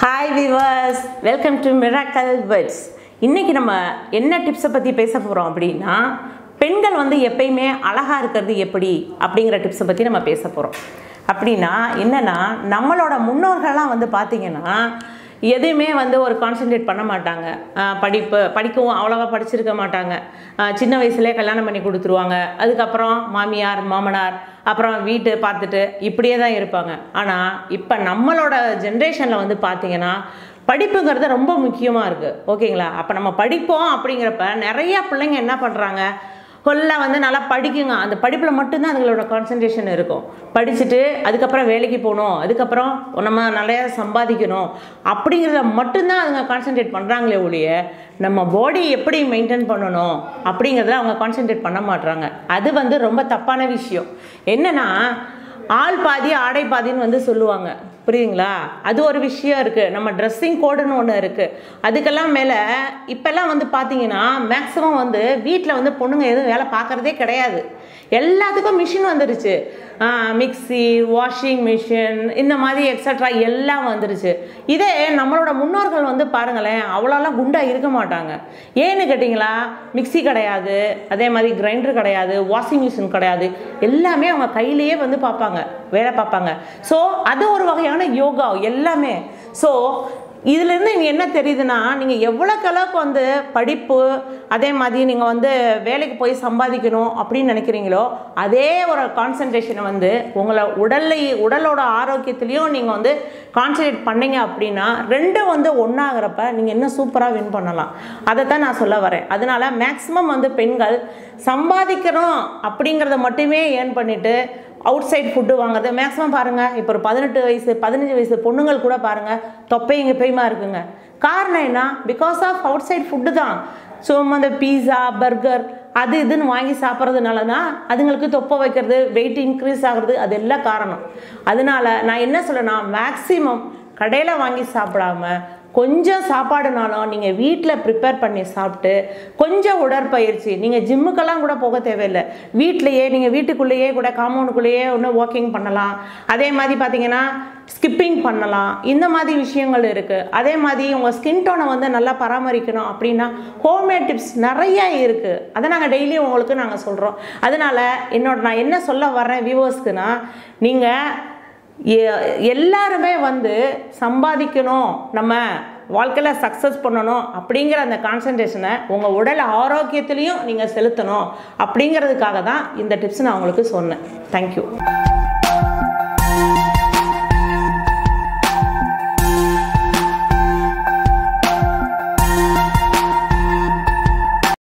Hi viewers, welcome to Miracle Words. இன்னைக்கு நம்ம என்ன டிப்ஸ் பத்தி பேச போறோம் அப்படினா பெண்கள் வந்து எப்பவுமே அழகா இருக்கிறது எப்படி அப்படிங்கற டிப்ஸ் பத்தி நம்ம பேச போறோம். அப்படினா என்னன்னா நம்மளோட முன்னோர்கள்லாம் வந்து பாத்தீங்கன்னா எதுமே வந்து ஒரு கான்சென்ட்ரேட் பண்ண மாட்டாங்க. படிக்கவும் அவ்வளவா படிச்சிருக்க மாட்டாங்க. சின்ன வயசுலயே கல்யாணம் பண்ணி கொடுத்துருவாங்க. அதுக்கு அப்புறம் மாமியார் மாமனார் அப்புறம் வீட்டு பார்த்துட்டு இப்படியே தான் இருப்பாங்க. ஆனா இப்போ நம்மளோட ஜெனரேஷன்ல வந்து பாத்தீங்கன்னா படிப்புங்கிறது ரொம்ப முக்கியமா இருக்கு. ஓகேங்களா? அப்ப நம்ம படிப்போம் அப்படிங்கறப்ப நிறைய பிள்ளைங்க என்ன பண்றாங்க? கொல்ல வந்து நல்லா படிக்குங்க. அந்த படிப்புல மட்டும் தான் அவங்களோட கான்சென்ட்ரேஷன் இருக்கும். படிச்சிட்டு அதுக்கு அப்புறம் வேலைக்கு போணும். அதுக்கு அப்புறம் நம்ம நிறைய சம்பாதிக்கணும். அப்படிங்கறத மட்டும் தான் அவங்க கான்சென்ட்ரேட் பண்றாங்களே ஒழிய நம்ம பாடி எப்படி மெயின்டைன் பண்ணனும் அப்படிங்கறத அவங்க கான்சென்ட்ரேட் பண்ண மாட்டாங்க. அது வந்து ரொம்ப தப்பான விஷயம். என்னன்னா ஆள் பாதி ஆடை பாதின்னு வந்து சொல்லுவாங்க. புரியுங்களா? அது ஒரு விஷயம் இருக்கு. நம்ம ட்ரெஸ்ஸிங் கோடுன்னு ஒன்று இருக்கு. அதுக்கெல்லாம் மேலே இப்பெல்லாம் வந்து பார்த்தீங்கன்னா மேக்ஸிமம் வந்து வீட்டில் வந்து பொண்ணுங்க எதுவும் வேலை பார்க்குறதே கிடையாது. எல்லாத்துக்கும் மிஷின் வந்துருச்சு. மிக்சி, வாஷிங் மிஷின், இந்த மாதிரி எக்ஸட்ரா எல்லாம் வந்துருச்சு. இதே நம்மளோட முன்னோர்கள் வந்து பாருங்களேன், அவ்வளோலாம் குண்டாக இருக்க மாட்டாங்க. ஏன்னு கேட்டிங்களா? மிக்சி கிடையாது, அதே மாதிரி கிரைண்டர் கிடையாது, வாஷிங் மிஷின் கிடையாது. எல்லாமே அவங்க கையிலேயே வந்து பார்ப்பாங்க, வேலை பார்ப்பாங்க. ஸோ அது ஒரு வகையான யோகா எல்லாமே. ஸோ இதிலிருந்து நீங்கள் என்ன தெரியுதுன்னா, நீங்கள் எவ்வளோக்கு அளவுக்கு வந்து படிப்பு அதே மாதிரி நீங்கள் வந்து வேலைக்கு போய் சம்பாதிக்கணும் அப்படின்னு நினைக்கிறீங்களோ அதே ஒரு கான்சன்ட்ரேஷனை வந்து உங்களை உடலோட ஆரோக்கியத்துலேயும் நீங்கள் வந்து கான்சன்ட்ரேட் பண்ணீங்க அப்படின்னா ரெண்டும் வந்து ஒன்றாகிறப்ப நீங்கள் இன்னும் சூப்பராக வின் பண்ணலாம். அதை தான் நான் சொல்ல வரேன். அதனால மேக்ஸிமம் வந்து பெண்கள் சம்பாதிக்கணும் அப்படிங்கிறத மட்டுமே ஏர்ன் பண்ணிவிட்டு அவுட் சைட் ஃபுட்டு வாங்குறது மேக்ஸிமம் பாருங்கள். இப்போ ஒரு 18 வயசு 15 வயசு பொண்ணுங்கள் கூட பாருங்கள் தொப்பைங்க பெய்மா இருக்குங்க. காரணம் என்ன? Because of outside food தான். ஸோ அந்த பீஸா பர்கர் அது இதுன்னு வாங்கி சாப்பிட்றதுனால தான் அதுங்களுக்கு தொப்பை வைக்கிறது, வெயிட் இன்க்ரீஸ் ஆகிறது, அது எல்லாம் காரணம். அதனால நான் என்ன சொல்லேன்னா மேக்ஸிமம் கடையில் வாங்கி சாப்பிடாம கொஞ்சம் சாப்பாடுனாலும் நீங்கள் வீட்டில் ப்ரிப்பேர் பண்ணி சாப்பிட்டு கொஞ்சம் உடற்பயிற்சி, நீங்கள் ஜிம்முக்கெல்லாம் கூட போக தேவையில்லை. வீட்டிலையே நீங்கள் வீட்டுக்குள்ளேயே கூட காம்பவுண்டுக்குள்ளேயே ஒன்று வாக்கிங் பண்ணலாம். அதே மாதிரி பார்த்தீங்கன்னா ஸ்கிப்பிங் பண்ணலாம். இந்த மாதிரி விஷயங்கள் இருக்குது. அதே மாதிரி உங்கள் ஸ்கின் டோனை வந்து நல்லா பராமரிக்கணும் அப்படின்னா ஹோம்மேட் டிப்ஸ் நிறையா இருக்குது. அதை நாங்கள் டெய்லியும் உங்களுக்கு நாங்கள் சொல்கிறோம். அதனால் நான் என்ன சொல்ல வர்றேன் வியூவர்ஸ்க்குன்னா, நீங்கள் எல்லாருமே வந்து சம்பாதிக்கணும், நம்ம வாழ்க்கையில் சக்ஸஸ் பண்ணணும் அப்படிங்கிற அந்த கான்சன்ட்ரேஷனை உங்கள் உடல் ஆரோக்கியத்துலேயும் நீங்கள் செலுத்தணும் அப்படிங்கிறதுக்காக தான் இந்த டிப்ஸ் நான் உங்களுக்கு சொன்னேன். தேங்க்யூ.